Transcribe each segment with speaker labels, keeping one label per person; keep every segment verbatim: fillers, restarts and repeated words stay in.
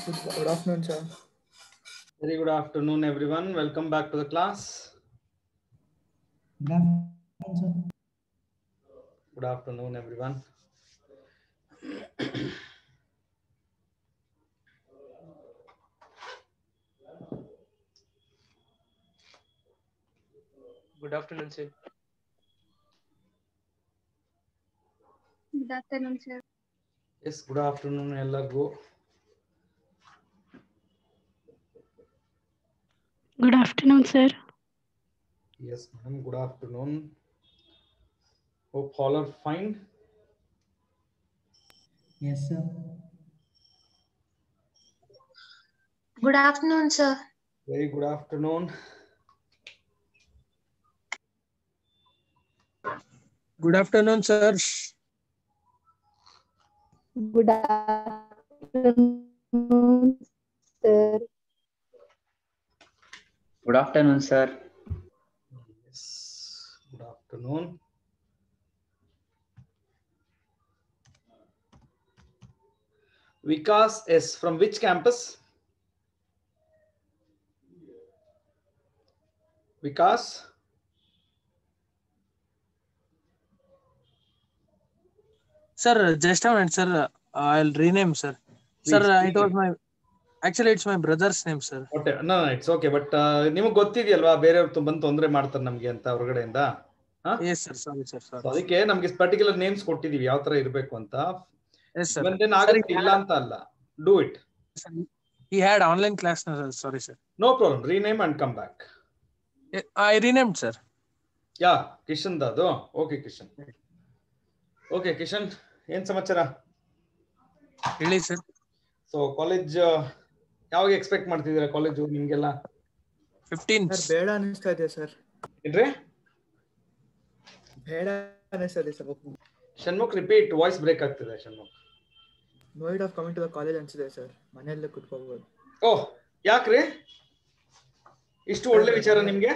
Speaker 1: Good afternoon, sir.
Speaker 2: Very good afternoon, everyone. Welcome back to the class.
Speaker 1: Good afternoon, sir.
Speaker 2: Good afternoon, everyone.
Speaker 3: Good afternoon, sir.
Speaker 4: Good afternoon, sir.
Speaker 2: Yes, good afternoon, ಎಲ್ಲರಿಗೂ.
Speaker 4: Good afternoon, sir.
Speaker 2: Yes, madam. Good afternoon. Hope all are fine.
Speaker 1: Yes, sir.
Speaker 5: Good afternoon, sir.
Speaker 2: Very good afternoon.
Speaker 3: Good afternoon, sir.
Speaker 4: Good afternoon, sir.
Speaker 6: Good afternoon, sir.
Speaker 2: Yes, good afternoon. Vikas is from which campus? Vikas?
Speaker 3: Sir, just a minute, sir. I'll rename, sir.
Speaker 2: Please,
Speaker 3: Sir,
Speaker 2: please.
Speaker 3: it was my. Actually, it's my brother's name, sir.
Speaker 2: Okay, no, no, it's okay. But ನಿಮಗೆ ಗೊತ್ತಿದೆಯಲ್ವಾ ಬೇರೆಯವರು ಬಂದು ತೊಂದರೆ ಮಾಡ್ತಾರೆ ನಮಗೆ ಅಂತ ಹೊರಗಡೆಯಿಂದ.
Speaker 3: Yes, sir. Sorry, sir.
Speaker 2: So
Speaker 3: Sorry.
Speaker 2: ಅದಕ್ಕೆ ನಮಗೆ ಪರ್ಟಿಕ್ಯುಲರ್ ನೇಮ್ಸ್ ಕೊಟ್ಟಿದೀವಿ ಯಾವ ತರ ಇರಬೇಕು ಅಂತ.
Speaker 3: Yes, sir.
Speaker 2: ಬಂದೇನ
Speaker 3: Sir,
Speaker 2: ಆಗುತ್ತೆ
Speaker 3: he
Speaker 2: ಇಲ್ಲ
Speaker 3: had-
Speaker 2: ಅಂತ ಅಲ್ಲ. Do it.
Speaker 3: sir, He had online class, no, sir. Sorry, sir.
Speaker 2: No problem. Rename and come back.
Speaker 3: Eh, I renamed, sir.
Speaker 2: ಯಾ ಕಿಶನ್ ಅದು. ಓಕೆ ಕಿಶನ್. ಓಕೆ ಕಿಶನ್ ಏನ್ ಸಮಾಚಾರ?
Speaker 3: Really, sir.
Speaker 2: ಸೊ ಕಾಲೇಜ್ ಯಾವಾಗ expect ಮಾಡ್ತಿದ್ದೀರಾ college ನಿಮ್ಗೆಲ್ಲ?
Speaker 3: fifteenth.
Speaker 1: Sir ಬೇಡ ಅನಿಸ್ತಾ ಇದೆ sir.
Speaker 2: ಏನ್ರಿ?
Speaker 1: ಬೇಡ ಅನಿಸ್ತಾ ಇದೆ sir.
Speaker 2: Shanmukh repeat, voice break ಆಗ್ತಿದೆ ಷಣ್ಮುಖ್.
Speaker 1: ನೋಯ್ಡ್ of coming to the college ಅನ್ಸಿದೆ ಸರ್. ಮನೆಯಲ್ಲೇ ಕುತ್ಕೋಬಹುದು.
Speaker 2: ಓಹ್ ಯಾಕ್ರಿ? ಇಷ್ಟು ಒಳ್ಳೆ ವಿಚಾರ ನಿಮ್ಗೆ?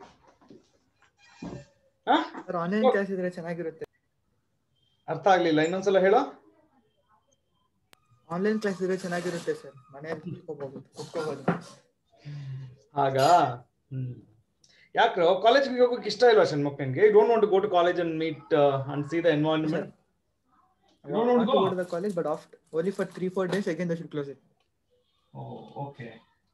Speaker 2: ಹಾ?
Speaker 1: ಸರ್ ಆನ್ಲೈನ್ ಕ್ಲಾಸ್ ಇದ್ರೆ ಚೆನ್ನಾಗಿರುತ್ತೆ.
Speaker 2: ಅರ್ಥ ಆಗ್ಲಿಲ್ಲ, ಇನ್ನೊಂದ್ಸಲ ಹೇಳೋ.
Speaker 1: ಆನ್ಲೈನ್ ಕ್ಲಾಸ್ ಇದ್ರೆ ಚೆನ್ನಾಗಿರುತ್ತೆ ಸರ್. ಮನೆಯಲ್ಲಿ ಕುತ್ಕೋಬಹುದು ಕುತ್ಕೋಬಹುದು.
Speaker 2: ಆಗ ಹ್ಮ್ ಯಾಕ್ರ ಕಾಲೇಜ್ಗೆ ಹೋಗೋಕೆ ಇಷ್ಟ ಇಲ್ವಾ ಷಣ್ಮುಖ್ ನಿಮ್ಗೆ? You don't want to go to college and meet and see the environment?
Speaker 1: I want to go to the college, but after only for three four days. Again, they should close it.
Speaker 2: Oh, okay.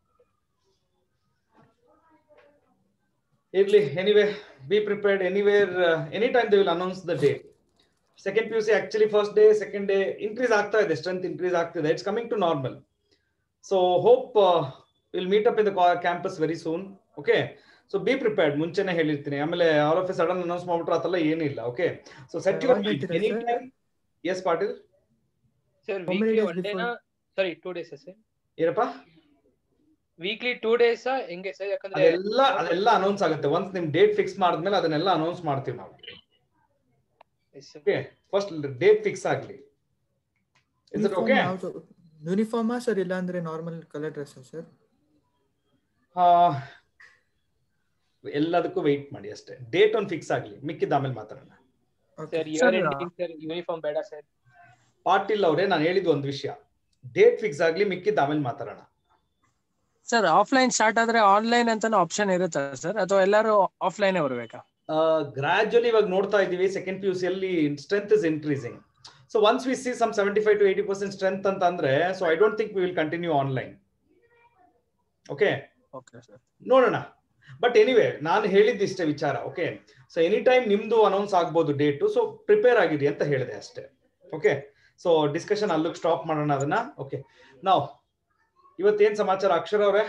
Speaker 2: Irli, anyway, be prepared. Anywhere, uh, anytime they will announce the date. Second P U C actually first day, second day increase ಆಗ್ತಾ ಇದೆ, strength increase ಆಗ್ತಿದೆ. It's coming to normal. So hope uh, we'll meet up in the campus very soon. Okay. So be prepared. ಮುಂಚೆನೇ ಹೇಳಿರ್ತೀನಿ. ಆಮೇಲೆ all of a sudden announce ಮಾಡ್ಬಿಟ್ರೆ ಅದೆಲ್ಲ ಏನಿಲ್ಲ. Okay. So set your mind. Anytime. Yes, Patil.
Speaker 3: Sir,
Speaker 1: How many
Speaker 3: weekly
Speaker 1: days
Speaker 3: one day
Speaker 1: before?
Speaker 3: na. Sorry, two days, sir.
Speaker 2: ಏನಪ್ಪ?
Speaker 3: Weekly two days, ಹೆಂಗೆ sir? ಯಾಕಂದ್ರೆ
Speaker 2: ಅದೆಲ್ಲ ಅದೆಲ್ಲ ಅನೌನ್ಸ್ ಆಗುತ್ತೆ. Once ನಿಮ್ ಡೇಟ್ ಫಿಕ್ಸ್ ಮಾಡಿದ್ಮೇಲೆ ಅದನ್ನೆಲ್ಲ ಅನೌನ್ಸ್ ಮಾಡ್ತೀವಿ ನಾವು. ಓಕೆ, ಫಸ್ಟ್ ಡೇಟ್ ಫಿಕ್ಸ್ ಆಗಲಿ. Is it okay?
Speaker 1: Uniform sir ಇಲ್ಲ ಅಂದ್ರೆ ನಾರ್ಮಲ್ ಕಲರ್ ಡ್ರೆಸ್ ಸರ್?
Speaker 2: ಆ ಎಲ್ಲದಕ್ಕೂ ವೆಯ್ಟ್ ಮಾಡಿ ಅಷ್ಟೇ. ಡೇಟ್ ಒಂದು ಫಿಕ್ಸ್ ಆಗಲಿ, ಮಿಕ್ಕಿದ ಆಮೇಲೆ ಮಾತಾಡೋಣ.
Speaker 3: Sir year ending sir uniform ಬೇಡ ಸರ್.
Speaker 2: ಪಾಟೀಲ್ ಅವರೇ, ನಾನು ಹೇಳಿದ ಒಂದು ವಿಷಯ, ಡೇಟ್ ಫಿಕ್ಸ್ ಆಗಲಿ, ಮಿಕ್ಕಿದ ಆಮೇಲೆ ಮಾತಾಡೋಣ.
Speaker 3: ಸರ್ ಆಫ್ಲೈನ್ ಸ್ಟಾರ್ಟ್ ಆದ್ರೆ ಆನ್ಲೈನ್ ಅಂತಾನೆ ಆಪ್ಷನ್ ಇರುತ್ತಾ ಸರ್, ಅಥವಾ ಎಲ್ಲರೂ ಆಫ್ಲೈನ್ ಬರಬೇಕಾ?
Speaker 2: ಗ್ರಾಜುಯಲಿ ಇವಾಗ ನೋಡ್ತಾ ಇದೀವಿ ಸೆಕೆಂಡ್ ಪಿ ಯು ಸಿ ಅಲ್ಲಿ strength is increasing. So once we see some seventy five to eighty percent strength ಅಂತ ಅಂದ್ರೆ, so I don't think we will continue online. Okay
Speaker 3: okay sir,
Speaker 2: ನೋಡೋಣ. But anyway ನಾನು ಹೇಳಿದ್ದಿಷ್ಟೇ ವಿಚಾರ. Okay, so any time ನಿಮ್ದು announce ಆಗ್ಬೋದು date. So prepare ಆಗಿರಿ ಅಂತ ಹೇಳಿದೆ ಅಷ್ಟೇ. ಓಕೆ, ಸೊ ಡಿಸ್ಕಷನ್ ಅಲ್ಲಿಗೆ ಸ್ಟಾಪ್ ಮಾಡೋಣ ಅದನ್ನ. ಓಕೆ, ನಾವು ಇವತ್ತೇನ್ ಸಮಾಚಾರ ಅಕ್ಷರ ಅವರೇ?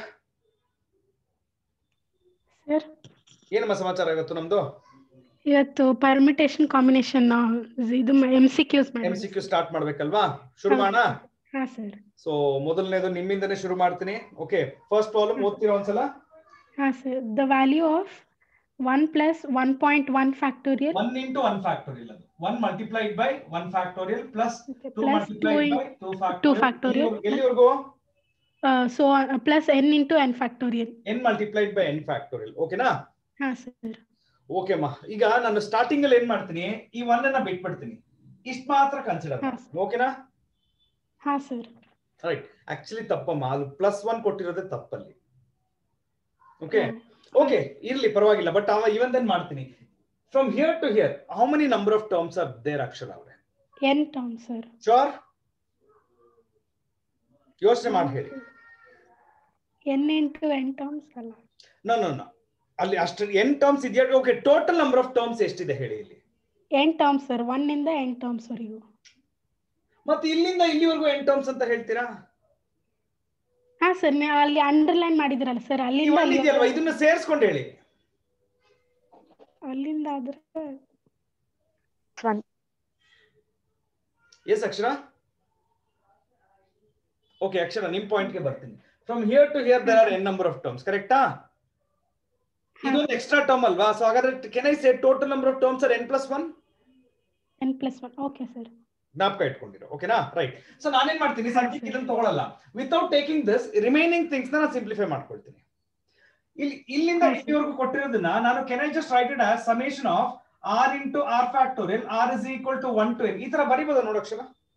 Speaker 4: ಸರ್
Speaker 2: ಏನಮ್ಮ ಸಮಾಚಾರ ಇವತ್ತು ನಮ್ದು?
Speaker 4: ಇವತ್ತು ಪರ್ಮಿಟೇಷನ್ ಕಾಂಬಿನೇಷನ್ ಇದು M C Qs
Speaker 2: M C Q start ಮಾಡ್ಬೇಕಲ್ವಾ? ಶುರು ಮಾಡೋಣ.
Speaker 4: ಹಾ ಸರ್.
Speaker 2: ಸೊ ಮೊದಲನೇದು ನಿಮ್ಮಿಂದನೇ ಶುರು ಮಾಡ್ತೀನಿ. ಓಕೆ, ಫಸ್ಟ್ ಪ್ರಾಬ್ಲಮ್ ಓದ್ತೀರಾ ಒಂದ್ಸಲ?
Speaker 4: ಹಾ sir. The value of one plus one point one factorial
Speaker 2: one into one factorial, ಅದು one multiplied by one factorial plus two
Speaker 4: plus
Speaker 2: multiplied
Speaker 4: two
Speaker 2: by two
Speaker 4: two
Speaker 2: factorial.
Speaker 4: factorial.
Speaker 2: ಎಲ್ಲಿವರೆಗೂ?
Speaker 4: So plus N into N factorial.
Speaker 2: N multiplied by N factorial. ಓಕೆನಾ?
Speaker 4: ಹಾ sir.
Speaker 2: Okay ಮಾ, ಈಗ ನಾನು starting ಅಲ್ಲಿ ಏನ್ ಮಾಡ್ತೀನಿ, ಈ ಒನ್ ಅನ್ನ ಬಿಟ್ಬಿಡ್ತೀನಿ, ಇಷ್ಟು ಮಾತ್ರ ಕನ್ಸಿಡರ್. ಓಕೆನಾ?
Speaker 4: ಹಾ ಸರ್.
Speaker 2: ರೈಟ್ ಆಕ್ಚುಲಿ ತಪ್ಪಮ್ಮ, ಅದು ಪ್ಲಸ್ ಒನ್ ಕೊಟ್ಟಿರೋದೇ ತಪ್ಪಲ್ಲಿ. ಓಕೆ ಓಕೆ ಇರ್ಲಿ ಪರವಾಗಿಲ್ಲ, ಬಟ್ ಅವ ಇವನ್ ದೆನ್ ಮಾಡ್ತೀನಿ. From here to here how many number of terms are there Akshara ಅವರೇ?
Speaker 4: n terms sir.
Speaker 2: ಶೋರ್? ಯೋಚನೆ ಮಾಡಿ ಹೇಳಿ.
Speaker 4: n into n terms ಅಲ್ಲ.
Speaker 2: ನೋ ನೋ ನೋ, ಅಲ್ಲಿ ಅಷ್ಟು n ಟರ್ಮ್ಸ್ ಇದೆಯಾ? Okay, total number of terms ಎಷ್ಟಿದೆ ಹೇಳಿ ಇಲ್ಲಿ?
Speaker 4: n terms sir, one ಇಂದ n terms ವರೆಗೂ.
Speaker 2: ಮತ್ತೆ ಇಲ್ಲಿಂದ ಇಲ್ಲಿವರೆಗೂ n ಟರ್ಮ್ಸ್ ಅಂತ ಹೇಳ್ತೀರಾ?
Speaker 4: ಹಾ ಸರ್, ಅಲ್ಲಿ ಅಂಡರ್ಲೈನ್ ಮಾಡಿದ್ರಲ್ಲ ಸರ್, ಅಲ್ಲಿಂದ
Speaker 2: ಇದೆಯಲ್ವಾ, ಇದನ್ನ ಸೇರಿಸ್ಕೊಂಡು ಹೇಳಿ.
Speaker 4: ಅಲ್ಲಿಂದ ಆದ್ರೆ
Speaker 2: ಎಸ್ ಅಕ್ಷರ? ಓಕೆ ಅಕ್ಷರ, ನಿಮ್ ಪಾಯಿಂಟ್ ಗೆ ಬರ್ತೀನಿ. From here to here there are n number of terms, ಕರೆಕ್ಟಾ? ಇದೊಂದು ಎಕ್ಸ್ಟ್ರಾ ಟರ್ಮ್ ಅಲ್ವಾ? ಸೊ ಹಾಗಾದ್ರೆ can I say total number of terms are n plus one?
Speaker 4: n plus one. Okay sir.
Speaker 2: ಜ್ಞಾಪಕ ಇಟ್ಕೊಂಡಿರೋ, ಓಕೆನಾ? ರೈಟ್. ಸೊ ನಾನೇನ್ ಮಾಡ್ತೀನಿ, ಸದ್ಯಕ್ಕೆ ಇದನ್ನ ತಗೊಳ್ಳಲ್ಲ. Without taking this remaining things ನಾನು ಸಿಂಪ್ಲಿಫೈ ಮಾಡ್ಕೊಳ್ತೀನಿ. ಇಲ್ಲಿ ಇಲ್ಲಿಂದ ಇಲ್ಲಿವರೆಗೂ ಕೊಟ್ಟಿರೋದನ್ನ ನಾನು can I just write it as summation of r into r factorial r is equal to one to n. ಈ ತರ ಬರಿಬೋದಾ ನೋಡು ಅಕ್ಷರ?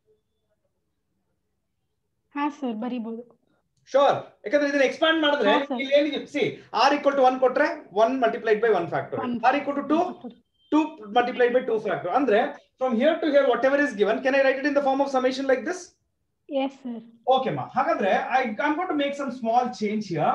Speaker 4: ಹಾ ಸರ್ ಬರಿಬಹುದು.
Speaker 2: ಶೋರ್, ಯಾಕಂದ್ರೆ ಇದನ್ನ ಎಕ್ಸ್ಪಾಂಡ್ ಮಾಡಿದ್ರೆ ಇಲ್ಲಿ ಏನಿದೆ, see r equal to one ಕೊಟ್ರೆ one multiplied by one factorial, r equal to two two multiplied by two factorial. ಅಂದ್ರೆ from here to here whatever is given, can I write it in the form of summation like this?
Speaker 4: Yes sir.
Speaker 2: Okay ma, ಹಾಗಾದ್ರೆ I I'm going to make some small change here.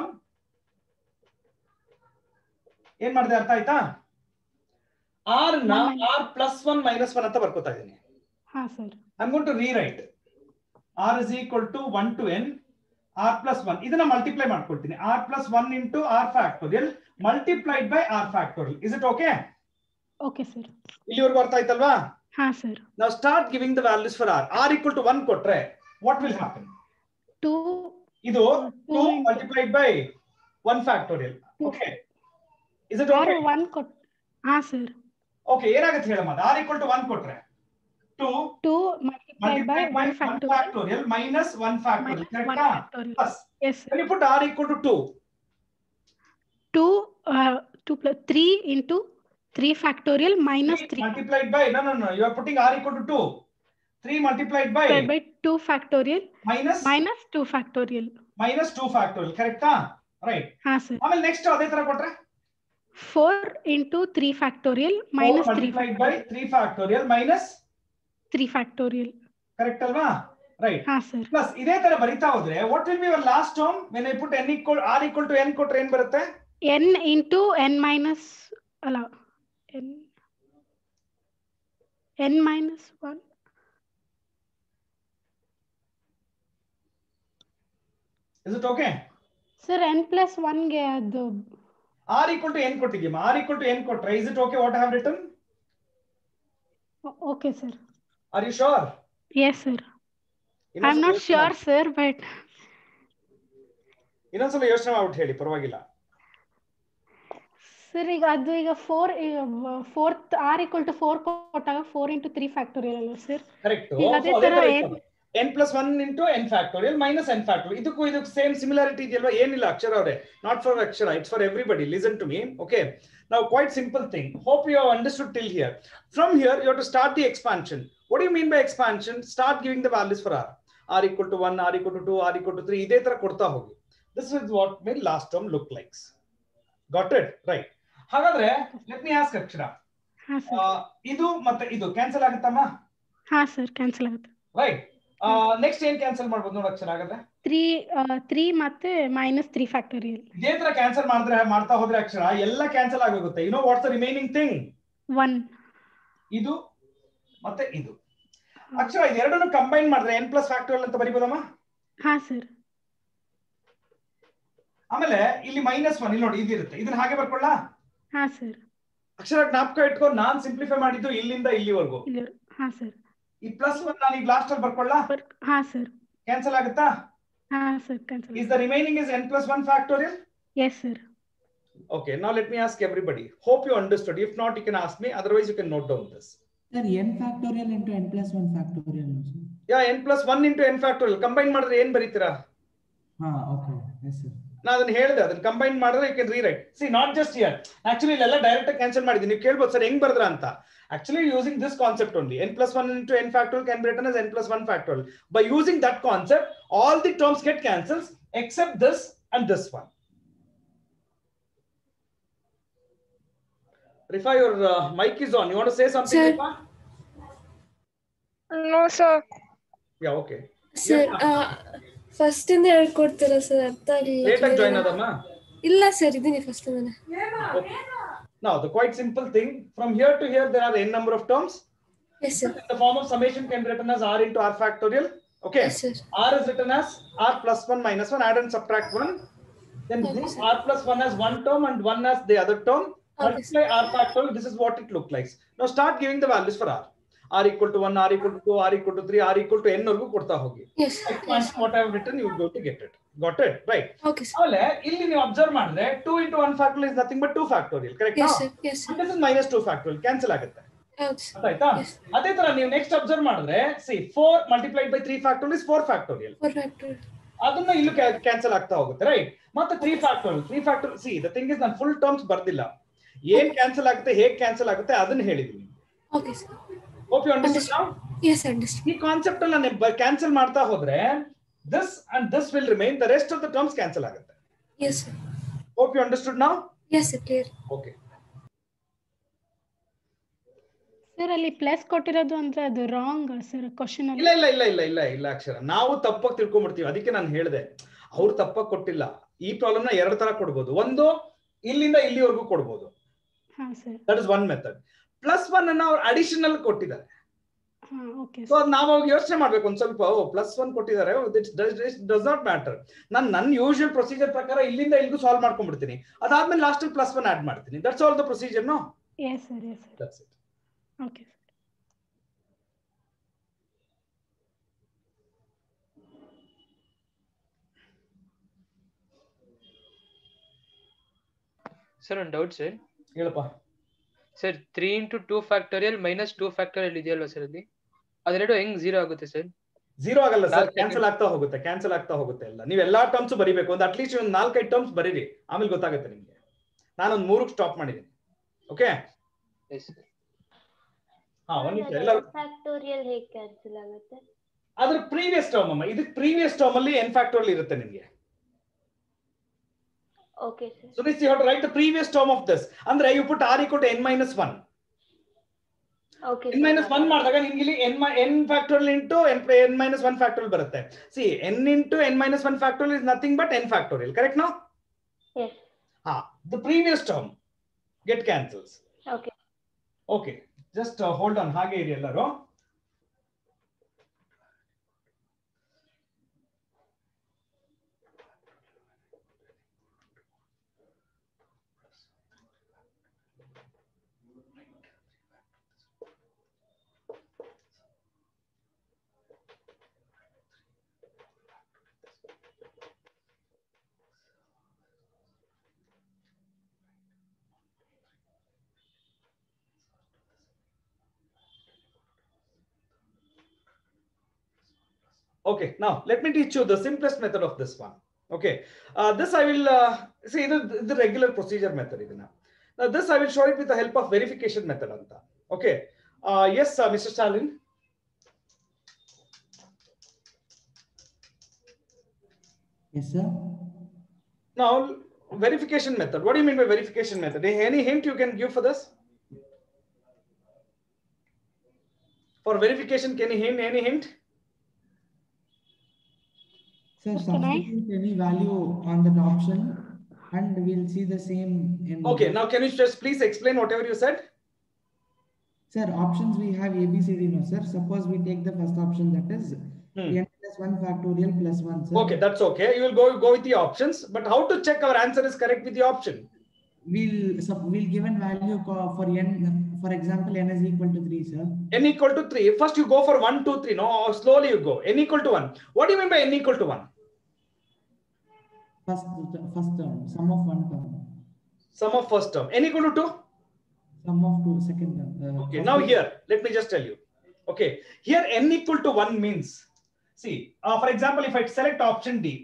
Speaker 2: ಏನ್ ಮಾಡಿದೆ ಅರ್ಥ ಆಯ್ತಾ? r ನ r plus one minus one ಅಂತ ಬರ್ಕೋತಾ ಇದೀನಿ.
Speaker 4: ಹಾ sir.
Speaker 2: I'm going to rewrite r is equal to one to n r plus one. ಇದನ್ನ ಮಲ್ಟಿಪ್ಲೈ ಮಾಡ್ಕೊಳ್ತೀನಿ. r plus one into r factorial multiplied by r factorial. Is it okay?
Speaker 4: Okay sir.
Speaker 2: ಇಲ್ಲಿವರೆಗೂ ಅರ್ಥ ಆಯ್ತಲ್ವಾ?
Speaker 4: ಹಾ sir.
Speaker 2: Now start giving the values for r. r equal to one ಕೊಟ್ರೆ what will happen?
Speaker 4: two
Speaker 2: ಇದು two multiplied by one factorial. Okay. Is it okay?
Speaker 4: r one ಕೊಟ್ ಹಾ sir.
Speaker 2: Okay, ಏನಾಗುತ್ತೆ ಹೇಳಮ್ಮ? r equal to one ಕೊಟ್ರೆ two
Speaker 4: two multiplied by one factorial,
Speaker 2: factorial minus one factorial.
Speaker 4: minus one factorial.
Speaker 2: Plus.
Speaker 4: Yes sir.
Speaker 2: When you put r equal to two,
Speaker 4: two uh, two plus three into three factorial minus three
Speaker 2: multiplied by, no no no, you are putting r equal to two. three multiplied by
Speaker 4: by two factorial
Speaker 2: minus
Speaker 4: minus two factorial
Speaker 2: minus two factorial. Correct ah? Right.
Speaker 4: ಹಾ sir.
Speaker 2: ಆಮೇಲೆ next ಅದೇ ತರ ಕೊಟ್ರೆ
Speaker 4: four into three factorial minus three
Speaker 2: multiplied by three factorial minus
Speaker 4: three factorial.
Speaker 2: Correct alವಾ? Right.
Speaker 4: ಹಾ sir.
Speaker 2: Plus ಇದೇ ತರ ಬರಿತಾ ಹೋದ್ರೆ what will be your last term when I put n equal r equal to n ಕೊಟ್ರೆ ಏನು ಬರುತ್ತೆ?
Speaker 4: n into n minus ಅಲ್ಲ n n minus one.
Speaker 2: Is it okay?
Speaker 4: Sir n plus one ಗೆ ಅದು
Speaker 2: r equal to n ಕೊಟ್ಟಿದ್ದೀಯಮ್ಮ. r equal to n ಕೊಟ್ರೆ is it okay what I have written?
Speaker 4: Okay sir.
Speaker 2: Are you sure?
Speaker 4: Yes sir. I'm not sure sir, but
Speaker 2: ಇನ್ನೊಂದ್ಸಲ ಯೋಚನೆ ಮಾಡ್ಬಿಟ್ಟು ಹೇಳಿ, ಪರವಾಗಿಲ್ಲ.
Speaker 4: Sir ಈಗ ಅದು ಈಗ four fourth r equal to four ಕೊಟ್ಟಾಗ four into three factorial ಅಲ್ವಾ ಸರ್?
Speaker 2: ಕರೆಕ್ಟ್.
Speaker 4: ಅದೇ ತರ
Speaker 2: n plus one into n factorial minus n factorial. ಇದಕ್ಕೂ ಇದಕ್ಕೂ ಸೇಮ್ ಸಿಮಿಲಾರಿಟಿ ಇದೆಯಲ್ವಾ? ಏನಿಲ್ಲ ಅಕ್ಷರ ಅವರೇ, not for Akshara, it's for everybody. Listen to me. Okay, now quite simple thing. Hope you have understood till here. From here you have to start the expansion. What do you mean by expansion? Start giving the values for r. r equal to one, r equal to two, r equal to three. ಇದೇ ತರ ಕೊಡ್ತಾ ಹೋಗಿ. This is what my last term look likes. Got it? Right. ಹಾಗಾದ್ರೆ let me ask ಅಕ್ಷರ.
Speaker 4: ಹಾ sir.
Speaker 2: ಇದು ಮತ್ತೆ ಇದು cancel ಆಗುತ್ತಮ್ಮ?
Speaker 4: ಹಾ ಸರ್, ಕ್ಯಾನ್ಸಲ್ ಆಗುತ್ತೆ.
Speaker 2: ರೈಟ್. ನೆಕ್ಸ್ಟ್ ಏನ್ ಕ್ಯಾನ್ಸಲ್ ಮಾಡ್ಬೋದು ನೋಡು ಅಕ್ಷರ? ಹಾಗಾದ್ರೆ
Speaker 4: three three ಮತ್ತೆ minus three factorial.
Speaker 2: ಇದೇ ತರ ಕ್ಯಾನ್ಸಲ್ ಮಾಡಿದ್ರೆ ಮಾಡ್ತಾ ಹೋದ್ರೆ ಅಕ್ಷರ ಎಲ್ಲ ಕ್ಯಾನ್ಸಲ್ ಆಗೋಗುತ್ತೆ. You know what's the remaining thing?
Speaker 4: one.
Speaker 2: ಇದು ಮತ್ತೆ ಇದು ಅಕ್ಷರ ಇದೆರಡನ್ನು ಕಂಬೈನ್ ಮಾಡಿದ್ರೆ n ಪ್ಲಸ್ ಫ್ಯಾಕ್ಟೋರಿಯಲ್ ಅಂತ ಬರಿಬೋದಮ್ಮ?
Speaker 4: ಹಾ ಸರ್.
Speaker 2: ಆಮೇಲೆ ಇಲ್ಲಿ ಮೈನಸ್ ಒನ್, ಇಲ್ಲಿ ನೋಡಿ ಇದಿರುತ್ತೆ, ಇದನ್ನ ಹಾಗೆ ಬರ್ಕೊಳ್ಳ?
Speaker 4: ಹಾ ಸರ್.
Speaker 2: ಅಕ್ಷರ ಜ್ಞಾಪಕ ಇಟ್ಕೊಂಡು ನಾನ್ ಸಿಂಪ್ಲಿಫೈ ಮಾಡಿದ್ದು ಇಲ್ಲಿಂದ ಇಲ್ಲಿವರೆಗೂ.
Speaker 4: ಹಾ ಸರ್.
Speaker 2: ಈ ಪ್ಲಸ್ ಒನ್ ನಾನು ಈಗ ಲಾಸ್ಟ್ ಅಲ್ಲಿ ಬರ್ಕೊಳ್ಳ?
Speaker 4: ಹಾ ಸರ್.
Speaker 2: ಕ್ಯಾನ್ಸಲ್ ಆಗುತ್ತಾ?
Speaker 4: ಹಾ sir, cancel.
Speaker 2: Is the remaining is n plus one factorial?
Speaker 4: Yes sir.
Speaker 2: Okay, now let me ask everybody. Hope you understood. If not, you can ask me. Otherwise, you can note down this.
Speaker 6: Sir, n factorial into n plus one factorial.
Speaker 2: Yeah, n plus one into n factorial. Combine ಮಾಡಿದ್ರೆ ಏನು ಬರೀತೀರಾ?
Speaker 6: ಹಾ okay yes sir
Speaker 2: ನಾನು ಅದನ್ನ ಹೇಳಿದೆ ಅದನ್ನ combine ಮಾಡಿದ್ರೆ you can rewrite see not just here actually ಇಲ್ಲೆಲ್ಲ direct cancel ಮಾಡಿದ್ದೀನಿ ನೀವು ಕೇಳ್ಬೋದು ಸರ್ ಹೆಂಗ್ ಬರ್ದ್ರ ಅಂತ actually using this concept only n plus one into n factorial can be written as n plus one factorial by using that concept all the terms get cancels except this and this one. Rifa, your uh, mic is on. You want to say something,
Speaker 7: Sir.
Speaker 2: Rifa?
Speaker 7: No, sir.
Speaker 2: Yeah, okay.
Speaker 7: Sir,
Speaker 2: Yes,
Speaker 7: uh, first ಇಂದ ಹೇಳ್ಕೊಡ್ತೀರಾ sir ಅರ್ಥ ಆಗಿಲ್ಲ
Speaker 2: Late ಆಗಿ join ಆದಮ್ಮ?
Speaker 7: ಇಲ್ಲ sir ಇದೀನಿ first ಇಂದನೇ.
Speaker 2: Okay. Now the quite simple thing from here to here there are n number of terms.
Speaker 7: Yes sir.
Speaker 2: The form of summation can be written as r into r factorial. Okay.
Speaker 7: Yes sir.
Speaker 2: R is written as r plus one minus one. Add and subtract one. Then
Speaker 7: Okay,
Speaker 2: this
Speaker 7: sir.
Speaker 2: r plus one as one term and one as the other term.
Speaker 7: Okay,
Speaker 2: Multiply r factorial. This is what it looks like. Now start giving the values for r. R equal to one, r equal to two, r equal to three, r equal to n orgu kodta hogi.
Speaker 7: Yes.
Speaker 2: Yes. What I have written, you will go to get it. Got it? Right.
Speaker 7: Okay sir.
Speaker 2: ಆಮೇಲೆ ಇಲ್ಲಿ ನೀವು observe ಮಾಡಿದ್ರೆ two into one factorial is nothing but two factorial. Correct?
Speaker 7: Yes sir. Yes sir.
Speaker 2: This is minus two factorial. Cancel ಆಗುತ್ತೆ.
Speaker 7: ಹೌದು sir.
Speaker 2: ಆಯ್ತಾ?
Speaker 7: Yes.
Speaker 2: ಅದೇ ತರ ನೀವು ನೆಕ್ಸ್ಟ್ ಅಬ್ಸರ್ವ್ ಮಾಡಿದ್ರೆ see four multiplied by three factorial is four factorial.
Speaker 7: four factorial.
Speaker 2: ಅದನ್ನ ಇಲ್ಲೂ cancel ಆಗ್ತಾ ಹೋಗುತ್ತೆ ರೈಟ್ ಮತ್ತೆ three factorial three factorial see the thing is ನಾನು ಫುಲ್ ಟರ್ಮ್ಸ್ ಬರ್ದಿಲ್ಲ ಏನ್ ಕ್ಯಾನ್ಸಲ್ ಆಗುತ್ತೆ ಹೇಗೆ ಕ್ಯಾನ್ಸಲ್ ಆಗುತ್ತೆ ಅದನ್ನ ಹೇಳಿದೀನಿ.
Speaker 7: Okay sir.
Speaker 2: Hope you understand now.
Speaker 7: Yes understand.
Speaker 2: ಈ ಕಾನ್ಸೆಪ್ಟ್ ಅನ್ನ ನಾನು ಕ್ಯಾನ್ಸಲ್ ಮಾಡ್ತಾ ಹೋದ್ರೆ this and this will remain, the rest of the terms cancel ಆಗುತ್ತೆ.
Speaker 7: Yes sir.
Speaker 2: Hope you understood now.
Speaker 7: Yes sir, clear.
Speaker 2: Okay.
Speaker 4: Sir ಅಲ್ಲಿ plus ಕೊಟ್ಟಿರೋದು ಅಂದ್ರೆ ಅದು ರಾಂಗ್ ಸರ್ ಕ್ವಶನ್
Speaker 2: ಇಲ್ಲ
Speaker 4: ಅಲ್ಲಿ
Speaker 2: ಇಲ್ಲ ಇಲ್ಲ ಇಲ್ಲ ಇಲ್ಲ ಇಲ್ಲ ಅಕ್ಷರ ನಾವು ತಪ್ಪಾಗಿ ತಿಳ್ಕೊಂಡ್ಬಿಡ್ತೀವಿ ಅದಕ್ಕೆ ನಾನು ಹೇಳಿದೆ ಅವ್ರು ತಪ್ಪಾಗಿ ಕೊಟ್ಟಿಲ್ಲ ಈ ಪ್ರಾಬ್ಲಮ್ ನ ಎರಡು ತರ ಕೊಡ್ಬೋದು ಒಂದು ಇಲ್ಲಿಂದ ಇಲ್ಲಿವರೆಗೂ ಕೊಡ್ಬೋದು
Speaker 4: ಹಾ sir
Speaker 2: that is one method plus one ಅನ್ನ ಅವ್ರು ಅಡಿಷನಲ್ ಕೊಟ್ಟಿದ್ದಾರೆ
Speaker 4: ಹಾ ಓಕೆ
Speaker 2: ಸೊ ನಾವು ಅವಾಗ ಯೋಚನೆ ಮಾಡ್ಬೇಕು ಒಂದ್ ಸ್ವಲ್ಪ ಓ ಪ್ಲಸ್ ಒನ್ ಕೊಟ್ಟಿದ್ದಾರೆ ಡಸ್ ನಾಟ್ ಮ್ಯಾಟರ್ ನಾನು ನನ್ನ ಯೂಶುವಲ್ ಪ್ರೊಸೀಜರ್ ಪ್ರಕಾರ ಇಲ್ಲಿಂದ ಇಲ್ಲಿಗೂ ಸಾಲ್ವ್ ಮಾಡ್ಕೊಂಡ್ಬಿಡ್ತೀನಿ ಅದಾದ್ಮೇಲೆ ಲಾಸ್ಟ್ ಪ್ಲಸ್ ಒನ್ ಆಡ್ ಮಾಡ್ತೀನಿ that's all the procedure no
Speaker 4: yes sir yes sir
Speaker 2: that's it
Speaker 4: okay
Speaker 8: sir ಒಂದು ಡೌಟ್ ಸರ್
Speaker 2: ಹೇಳಪ್ಪ
Speaker 8: sir three into two factorial minus two factorial ಇದೆಯಲ್ವಾ ಸರ್ ಅಲ್ಲಿ ಅದೆರಡು ಹೆಂಗ್ ಜೀರೋ ಆಗುತ್ತೆ ಸರ್
Speaker 2: ಜೀರೋ ಆಗಲ್ಲ sir cancel ಆಗ್ತಾ ಹೋಗುತ್ತೆ ಕ್ಯಾನ್ಸಲ್ ಆಗ್ತಾ ಹೋಗುತ್ತೆ ಎಲ್ಲ ನೀವು ಎಲ್ಲಾ ಟರ್ಮ್ಸ್ ಬರಿಬೇಕು ಒಂದು ಅಟ್ಲೀಸ್ಟ್ ಒಂದು ನಾಲ್ಕೈದು ಟರ್ಮ್ಸ್ ಬರೀರಿ ಆಮೇಲೆ ಗೊತ್ತಾಗುತ್ತೆ ನಿಮ್ಗೆ ನಾನೊಂದು ಮೂರಕ್ಕೆ ಸ್ಟಾಪ್ ಮಾಡಿದ್ದೀನಿ ಓಕೆ ಹಾ ಒಂದ್ ನಿಮಿಷ ಎಲ್ಲ
Speaker 9: ಫ್ಯಾಕ್ಟೋರಿಯಲ್ ಹೇಗೆ ಕ್ಯಾನ್ಸಲ್ ಆಗುತ್ತೆ
Speaker 2: ಅದ್ರ ಪ್ರೀವಿಯಸ್ ಟರ್ಮ್ ಅಮ್ಮ ಇದಕ್ಕೆ ಪ್ರೀವಿಯಸ್ ಟರ್ಮ್ ಅಲ್ಲಿ ಎನ್ ಫ್ಯಾಕ್ಟೋರಿಯಲ್ ಇರುತ್ತೆ ನಿಮಗೆ
Speaker 9: okay sir
Speaker 2: so this you have to write the previous term of this ಅಂದ್ರೆ you put r equal to n minus one
Speaker 9: okay
Speaker 2: n minus one ಮಾಡಿದಾಗ ನಿಮ್ಗೆ ಇಲ್ಲಿ n n factorial into n n minus one factorial ಬರುತ್ತೆ see n into n minus one factorial is nothing but n factorial correct no
Speaker 9: yes
Speaker 2: ಹಾ the previous term get cancels
Speaker 9: okay
Speaker 2: okay just hold on ಹಾಗೆ ಇರಿ ಎಲ್ಲರೂ Okay, now let me teach you the simplest method of this one. Okay, uh, this I will uh, see the, the regular procedure method. Now this I will show it with the help of verification method. Anta. Okay, uh, yes, uh, Mister Stalin.
Speaker 6: Yes, sir.
Speaker 2: Now verification method. What do you mean by verification method? Any hint you can give for this? For verification, can you hint any hint?
Speaker 6: Sir,
Speaker 4: Can I?
Speaker 6: substitute any value on that option and we'll see the same in
Speaker 2: Okay, now can you just please explain whatever you said?
Speaker 6: Sir, options we have A, B, C, D, no, sir. Suppose we take the first option, that is
Speaker 2: Hmm.
Speaker 6: n plus one factorial plus one, sir.
Speaker 2: Okay, that's okay. You will go go with the options, but how to check our answer is correct with the option?
Speaker 6: We'll sub we'll given value co- for n, for example, n is equal to three, sir.
Speaker 2: N equal to three. First you go for one, two, three. No, slowly you go. N equal to one. What do you mean by n equal to one?
Speaker 6: First first term, sum of one term,
Speaker 2: Sum of first term. N equal to two.
Speaker 6: sum of two second term. Uh,
Speaker 2: Okay.
Speaker 6: first
Speaker 2: Now
Speaker 6: term.
Speaker 2: here, let me just tell you. Okay. Here n equal to one means, see, uh, for example, if I select option D,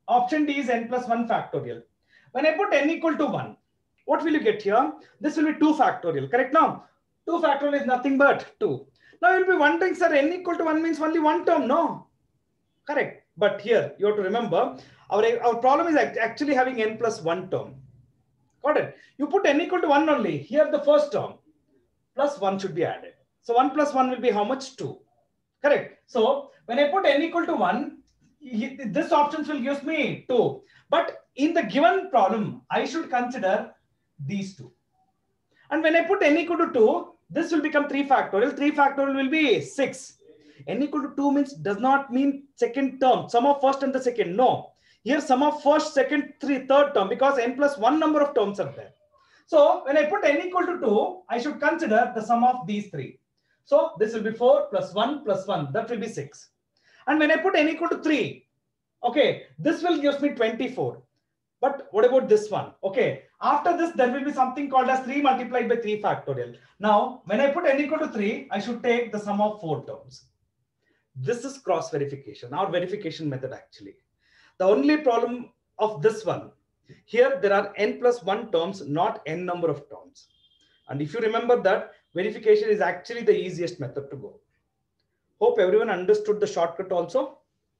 Speaker 2: Option D is n plus one factorial. When I put n equal to one, what will you get here? This will be two factorial, correct now? two factorial is nothing but two. Now you'll be wondering, sir, n equal to one means only one term. No, correct. But here you have to remember, our, our problem is actually having n plus one term. Got it? You put n equal to one only. Here the first term plus one should be added. So one plus one will be how much? two. Correct. So when I put n equal to one, this options will give me two. But in the given problem, I should consider these two. And when I put n equal to two, this will become three factorial. three factorial will be six. N equal to two means does not mean second term, sum of first and the second. No. Here sum of first, second, three, third term, because n plus one number of terms are there. So when I put n equal to two, I should consider the sum of these three. So this will be four plus one plus one. That will be six. And when I put n equal to three, okay, this will give me twenty-four. But what about this one? Okay, after this, there will be something called as three multiplied by three factorial. Now, when I put n equal to three, I should take the sum of four terms. This is cross verification, our verification method actually. The only problem of this one, here there are n plus one terms, not n number of terms. And if you remember that, verification is actually the easiest method to go. Hope everyone understood the shortcut also.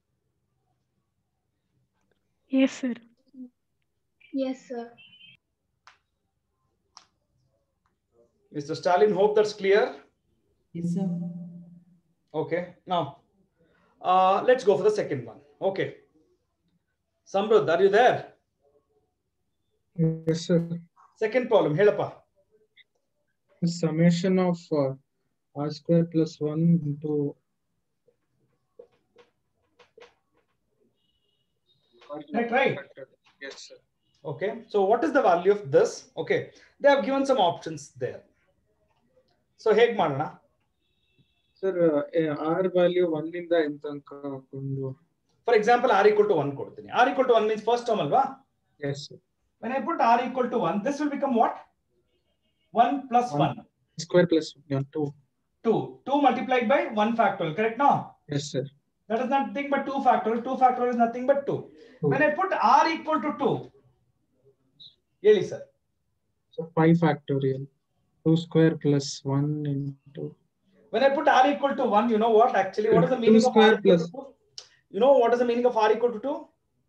Speaker 4: Yes, sir.
Speaker 5: Yes, sir.
Speaker 2: Mister Stalin, hope that's clear.
Speaker 6: Yes, sir.
Speaker 2: Okay, now uh, let's go for the second one. Okay. Samrudh, are you there?
Speaker 10: Yes, sir.
Speaker 2: Second problem, helapa.
Speaker 10: Summation of uh, r square plus one into
Speaker 2: Right, right.
Speaker 10: Yes, sir.
Speaker 2: Okay, so what is the value of this? Okay, they have given some options there. So, heg madana.
Speaker 10: Sir, uh, r value one in the nth anka hakondu.
Speaker 2: For example, r equal to one kodtini. R equal to one means first term alva?
Speaker 10: Yes, sir.
Speaker 2: When I put r equal to one, this will become what? one plus one. one.
Speaker 10: Square plus one, two.
Speaker 2: two. two multiplied by one factorial, correct now?
Speaker 10: Yes, sir.
Speaker 2: That is nothing but two factorial. two factorial is nothing but two. two. When I put r equal to two, really, sir.
Speaker 10: So five factorial. two square plus one into.
Speaker 2: When I put r equal to one, you know what? Actually, what is the meaning of r equal plus... to two? You know what is the meaning of r equal to two?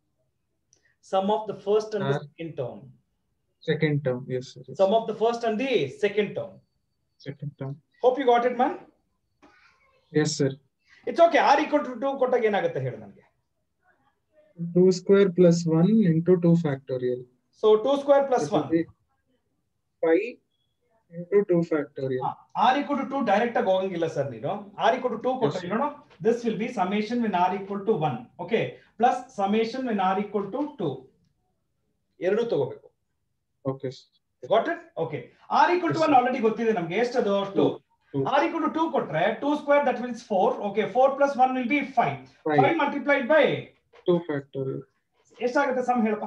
Speaker 2: Sum of the first and r... the second term.
Speaker 10: Second term, yes, sir. Yes.
Speaker 2: Sum of the first and the second term.
Speaker 10: Second term.
Speaker 2: Hope you got it, man.
Speaker 10: Yes, sir.
Speaker 2: It's okay. R equal to two kottaga enagutte hedu nange.
Speaker 10: two square plus one into two factorial.
Speaker 2: So two square plus one.
Speaker 10: five into two factorial.
Speaker 2: Ah, r equal to two direct agogangilla sir neenu. R equal to two kotta, you know, this will be summation when r equal to one. Okay. Plus summation when r equal to two. Eradu tagobeku.
Speaker 10: Okay.
Speaker 2: Got it? Okay. R equal to one already gottide namge. Estadu two. R equal to two kotre, two square that means four. Okay. four plus one will be five. five. five multiplied by
Speaker 10: two factorial.
Speaker 2: Estagutte sum helapa?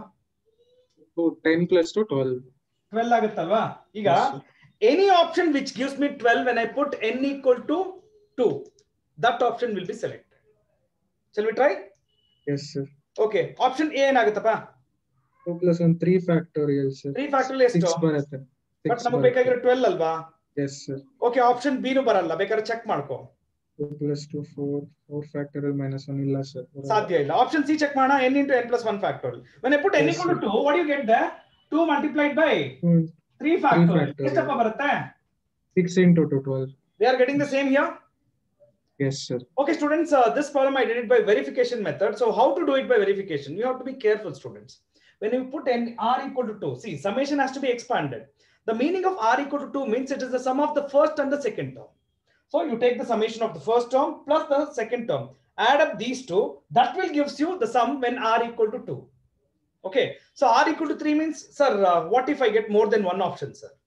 Speaker 10: ten plus two, twelve.
Speaker 2: twelve aguttalva? Iga any option which gives me twelve when I put n equal to two, that option will be selected. Shall we try?
Speaker 10: Yes, sir.
Speaker 2: Okay. Option A enaguttappa?
Speaker 10: two plus one, three factorial, sir.
Speaker 2: three factorial ಎಷ್ಟು?
Speaker 10: six ಬರುತ್ತೆ.
Speaker 2: But ನಮಗೆ ಬೇಕಾಗಿರೋ twelve ಅಲ್ವಾ?
Speaker 10: Yes, sir.
Speaker 2: Okay, option B ನು ಬರಲ್ಲ. ಬೇಕಾದ್ರೆ check ಮಾಡ್ಕೋ.
Speaker 10: two plus two, four. four factorial minus one ಇಲ್ಲ, sir.
Speaker 2: ಸಾಧ್ಯ ಇಲ್ಲ. Option C ಚೆಕ್ ಮಾಡೋಣ. n into n plus one factorial. When I put n equal to two, what do you get there? two multiplied by
Speaker 10: hmm.
Speaker 2: three factorial. ಎಷ್ಟಪ್ಪ ಬರುತ್ತೆ?
Speaker 10: six into two, twelve.
Speaker 2: They are getting the same here?
Speaker 10: Yes, sir.
Speaker 2: Okay, students, uh, this problem I did it by verification method. So how to do it by verification? You have to be careful, students. When you put n r equal to two, see, summation has to be expanded. The meaning of r equal to two means it is the sum of the first and the second term. So you take the summation of the first term plus the second term. Add up these two. That will gives you the sum when r equal to two. Okay. So r equal to three means, sir, uh, what if I get more than one option, sir?